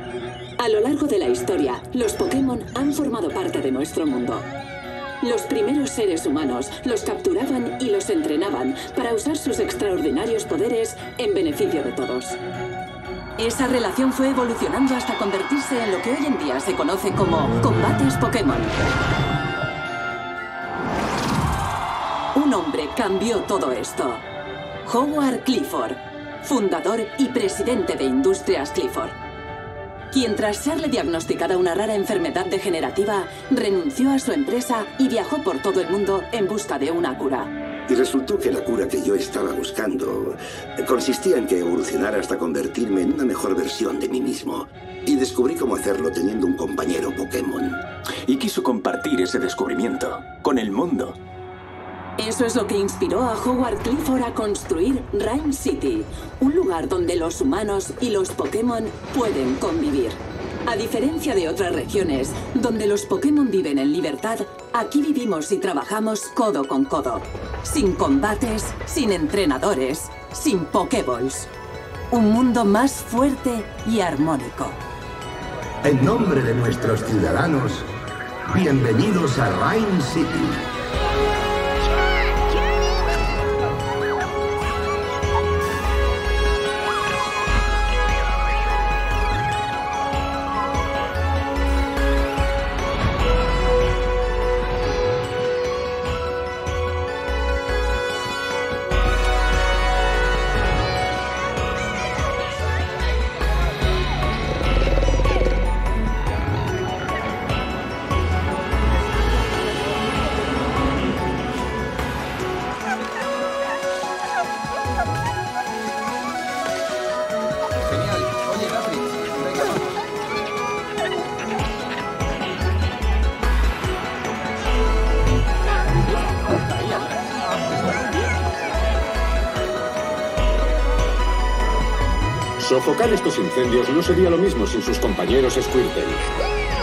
A lo largo de la historia, los Pokémon han formado parte de nuestro mundo. Los primeros seres humanos los capturaban y los entrenaban para usar sus extraordinarios poderes en beneficio de todos. Esa relación fue evolucionando hasta convertirse en lo que hoy en día se conoce como combates Pokémon. Un hombre cambió todo esto. Howard Clifford, fundador y presidente de Industrias Clifford, quien tras serle diagnosticada una rara enfermedad degenerativa, renunció a su empresa y viajó por todo el mundo en busca de una cura. Y resultó que la cura que yo estaba buscando consistía en que evolucionara hasta convertirme en una mejor versión de mí mismo. Y descubrí cómo hacerlo teniendo un compañero Pokémon. Y quiso compartir ese descubrimiento con el mundo. Eso es lo que inspiró a Howard Clifford a construir Rhyme City, un lugar donde los humanos y los Pokémon pueden convivir. A diferencia de otras regiones, donde los Pokémon viven en libertad, aquí vivimos y trabajamos codo con codo. Sin combates, sin entrenadores, sin Pokéballs. Un mundo más fuerte y armónico. En nombre de nuestros ciudadanos, bienvenidos a Rhyme City. Sofocar estos incendios no sería lo mismo sin sus compañeros Squirtle.